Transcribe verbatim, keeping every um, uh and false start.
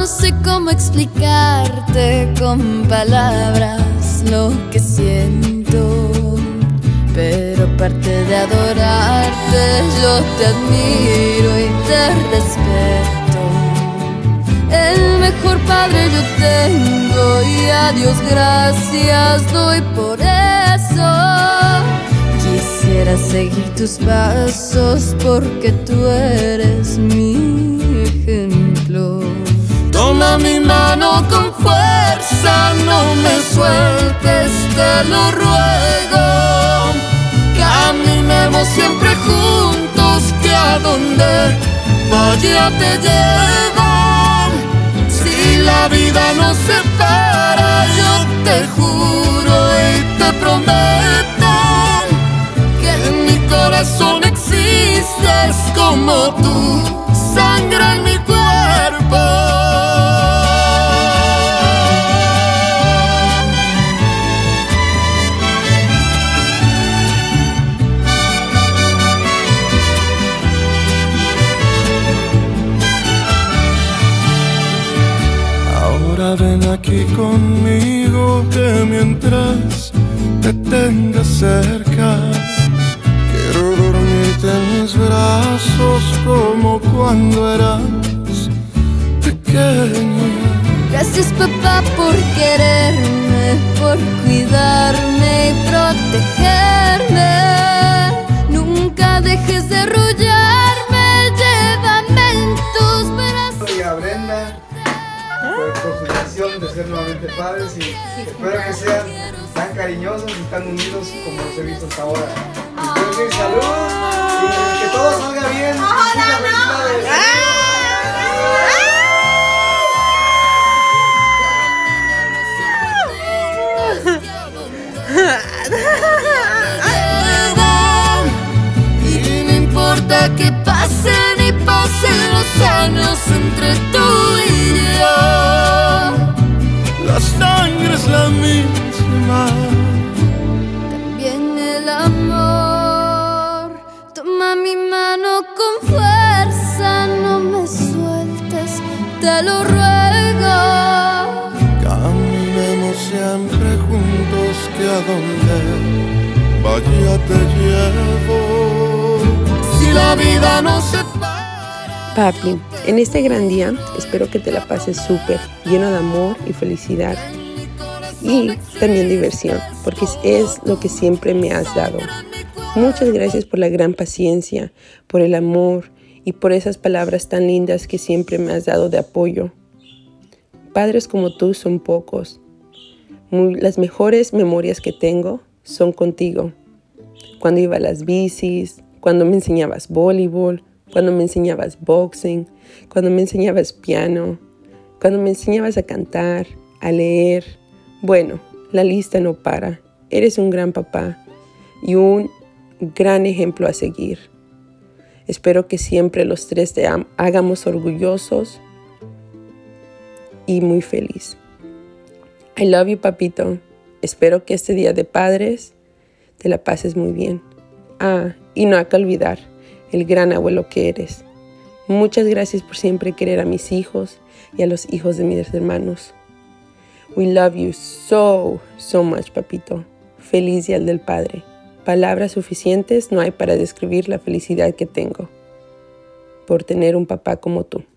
sé cómo explicarte con palabras lo que siento, pero aparte de adorarte, yo te admiro y te respeto. El mejor padre yo tengo y a Dios gracias doy por eso. Quisiera seguir tus pasos porque tú eres mi ejemplo. Toma mi mano con fuerza, no me sueltes, te lo ruego. Caminemos siempre juntos, que a donde vaya te llevo. Si la vida nos separa, yo te juro y te prometo que en mi corazón existes como tú, sangre en mi cuerpo. Ahora ven aquí conmigo, que mientras te tenga cerca, quiero dormirte en mis brazos como cuando eras pequeña. Gracias, papá, por quererme, por cuidarme y protegerme. Nunca dejes de arrullarme, llévame en tus brazos. Y a Brenda por, por su decisión de ser nuevamente padres, y espero que sean tan cariñosos y tan unidos como los he visto hasta ahora. Entonces, salud y que todo salga bien. Muchas felicidades. Y no importa que pasen y pasen los años entre tú y yo, La sangre es la misma, también el amor. Toma mi mano con fuerza, no me sueltes, te lo ruego. caminemos siempre juntos, que a donde vaya te llevo. Si la vida nos separa. Papi, en este gran día espero que te la pases súper, lleno de amor y felicidad y también diversión, porque es lo que siempre me has dado. Muchas gracias por la gran paciencia, por el amor y por esas palabras tan lindas que siempre me has dado de apoyo. Padres como tú son pocos. Muy, las mejores memorias que tengo son contigo. Cuando iba a las bicis, cuando me enseñabas voleibol, cuando me enseñabas boxing, cuando me enseñabas piano, cuando me enseñabas a cantar, a leer. Bueno, la lista no para. Eres un gran papá y un gran ejemplo a seguir. Espero que siempre los tres te hagamos orgullosos y muy feliz. I love you, papito. Espero que este día de padres te la pases muy bien. Ah, y no hay que olvidar el gran abuelo que eres. Muchas gracias por siempre querer a mis hijos y a los hijos de mis hermanos. We love you so, so much, papito. Feliz Día del Padre. Palabras suficientes no hay para describir la felicidad que tengo por tener un papá como tú.